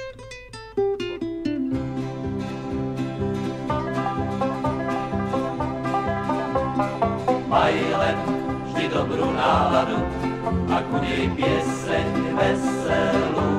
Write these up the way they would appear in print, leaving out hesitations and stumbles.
Maj len vždy dobrú náladu a ku nej pieseň veselú.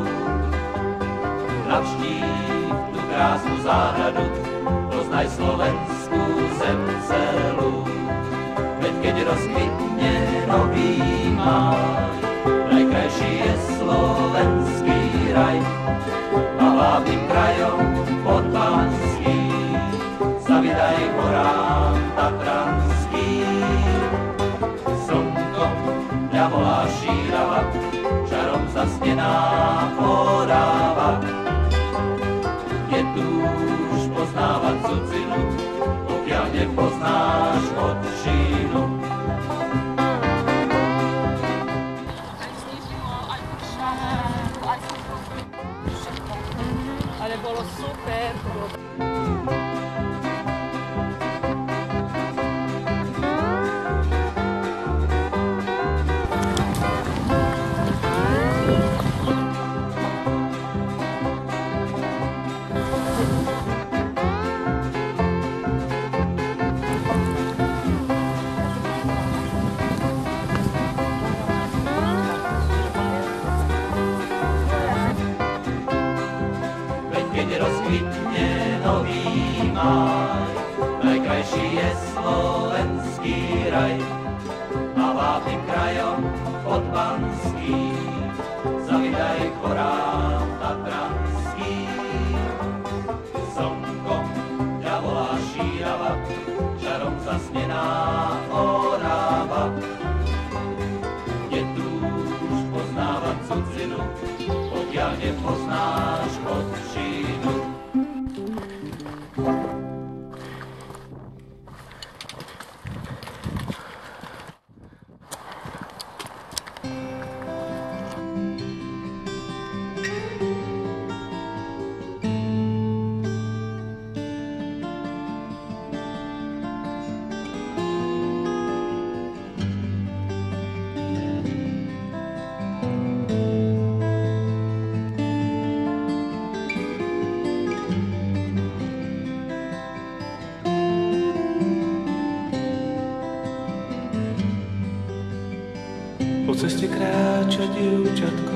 Navštív tú krásnu záhradu, poznaj slovenskú zem celú. Veď keď rozkvitne nový máj, najkrajší je slovenský raj. A hlavným krajom podbanským sa vydaj horám tatranským. Slnkom ťa volá šírava, čarom zasnená Orava. Je túž poznávať cudzinu, pokiaľ nepoznáš odčinu. Ale bolo super. Keď rozkvitne nový máj, najkrajší je slovenský raj. A hlavným krajom podbanským sa vydaj k horám tatranským. Slnkom ťa volá šírava, čarom zasnená Orava. Je túž poznávať cudzinu, pokiaľ nepoznáš odčinu. Po ceste kráča dievčatko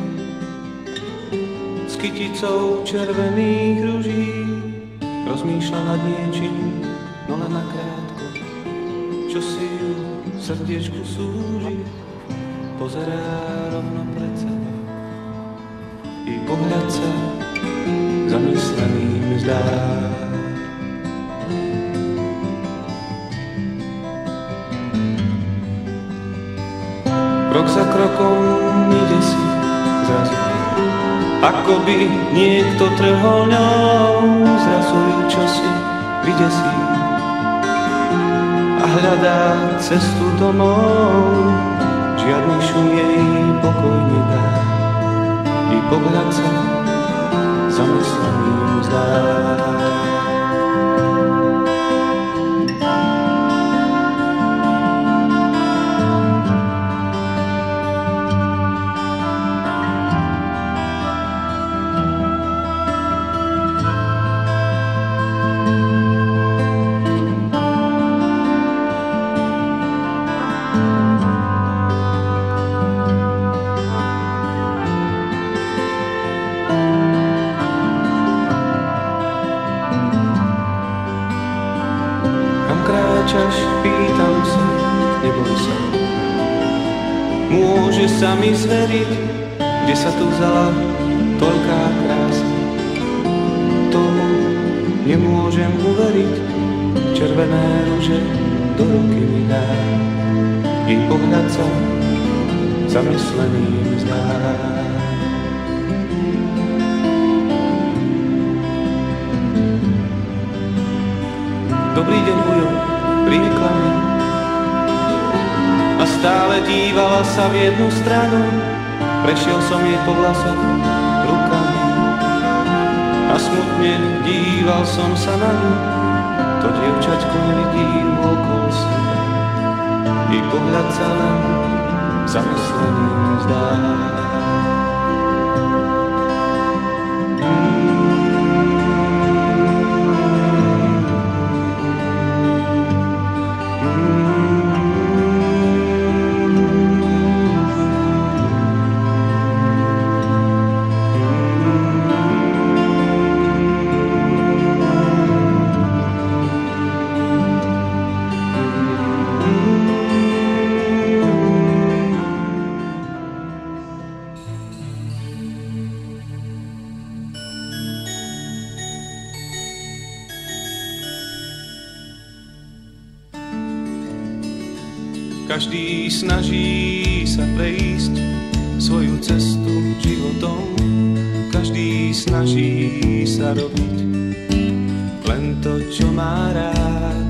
s kyticou červených ruží. Rozmýšľa nad niečím, no len nakrátko, čo si ju v srdiečku súži. Pozerá rovno pred seba, i pohľad sa zamysleným zdá. Krok za krokom ide si zrazu, ako by niekto trhol ňou. Zrazu ju čosi vydesí a hľadá cestu domov. Žiadny šum jej pokoj nedá, i pohľad sa zamysleným zdá. Kráčaš, pýtam sa, neboj sa. Môže sa mi zveriť, kde sa tu vzala toľká krása. Tomu nemôžem uveriť, červené ruže do ruky mi dá. Jej pohľad sa zamysleným zdá. Dobrý deň, ujo, riekla mi a stále dívala sa v jednu stranu. Prešiel som jej po vlasoch rukami a smutne díval som sa na ňu. To dievčaťko nevidí okolo seba, jej pohľad sa len zamysleným zdá. Každý snaží sa prejsť svoju cestu životom, každý snaží sa robiť len to, čo má rád.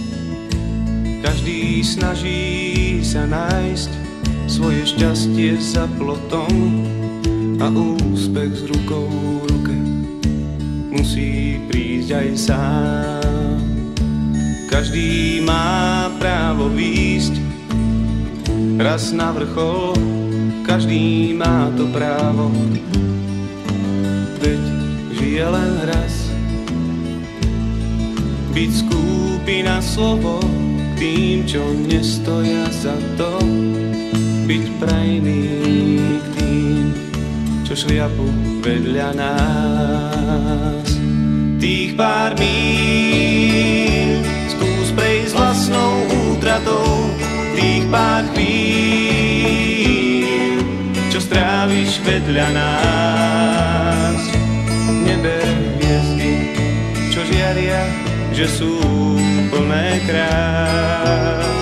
Každý snaží sa nájsť svoje šťastie za plotom a úspech s rukou v ruke musí prísť aj sám. Každý má právo výjsť raz na vrchol, každý má to právo, veď žije len raz. Byť skúpy na slovo k tým, čo nestoja za to, byť prajný k tým, čo šliapu vedľa nás. Tých pár míľ skús prejsť vlastnou útratou, tých pár chvíľ, čo stráviš vedľa nás. Neber hviezdy, čo žiaria, že sú plné krás.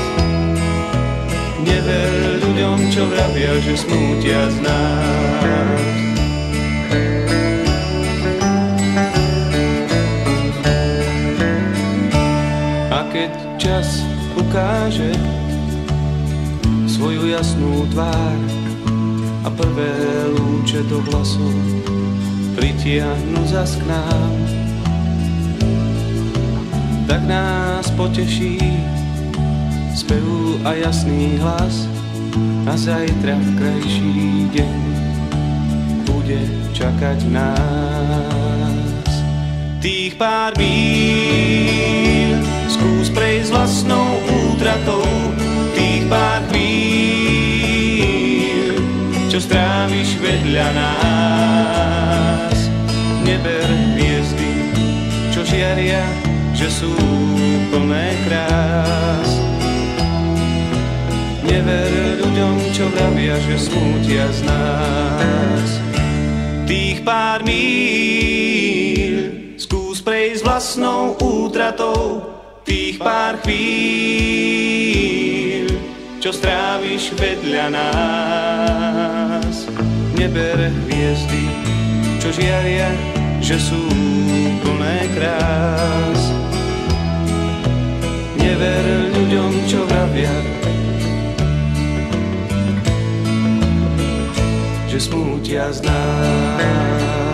Never ľuďom, čo vravia, že smútia z nás. A keď čas ukáže svoju jasnú tvár a prvé lúče do vlasov pritiahnu zas k nám, tak nás poteší spev a jasný hlas a zajtra krajší deň bude čakať nás. Tých pár míľ skús prejsť vlastnou útratou, tých pár chvíľ, čo stráviš vedľa nás. Neber hviezdy, čo žiaria, že sú plné krás. Never ľuďom, čo vravia, že smútia z nás. Tých pár míľ skús prejsť vlastnou útratou, tých pár chvíľ, čo stráviš vedľa nás. Neber hviezdy, čo žiaria, že sú plné krás. Never ľuďom, čo vravia, že smútia z nás.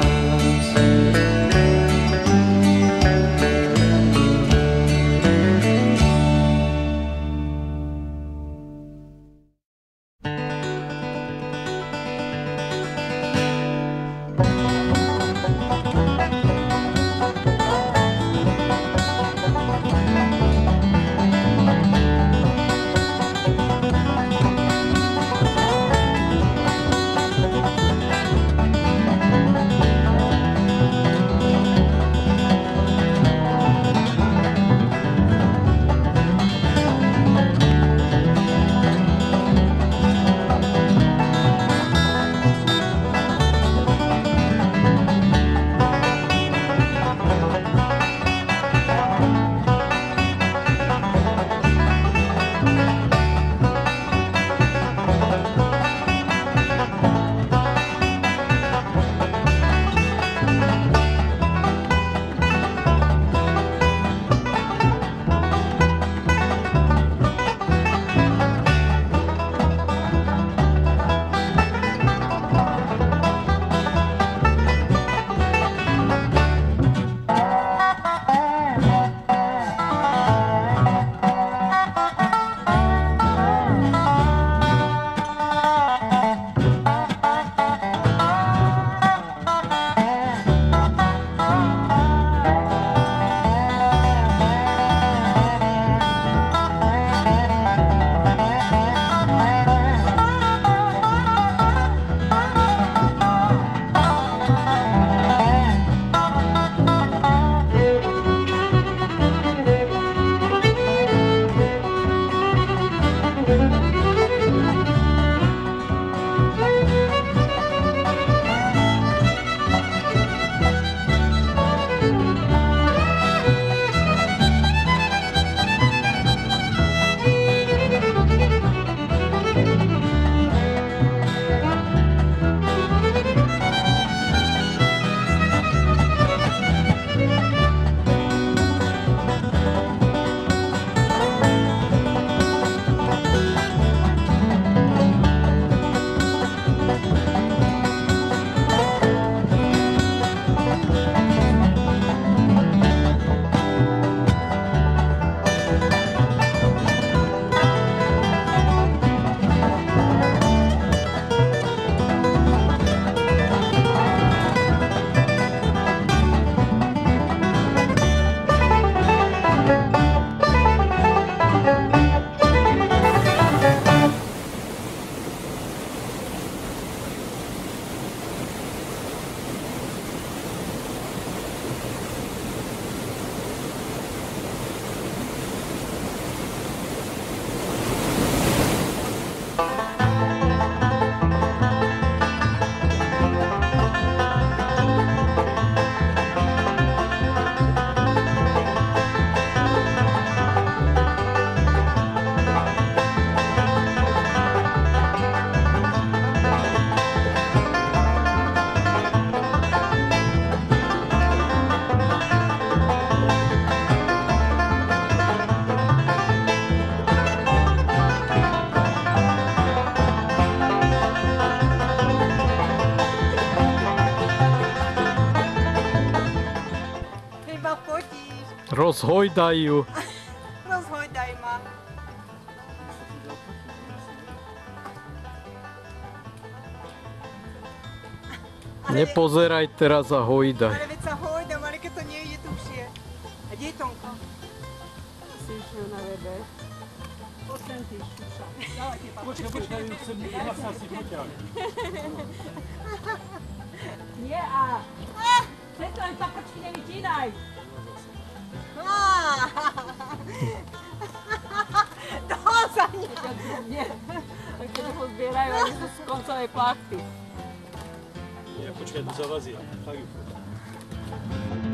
Rozhojdaj ju. Rozhojdaj ma. Nepozeraj teraz a hojdaj. Ale veď sa hojdam, ale keď to nejde, to už je. A kde je Tonko? Si išiel na webe. Poďme ty skúšam. Počkaj, chcem sa si poťať. Nie a... Preto len paprčky nevytínaj. To sa nie. Nie. A keď ho zbierajú, oni sú z koncovej plachty. Nie, počkaj, to zavazí. Tak ju.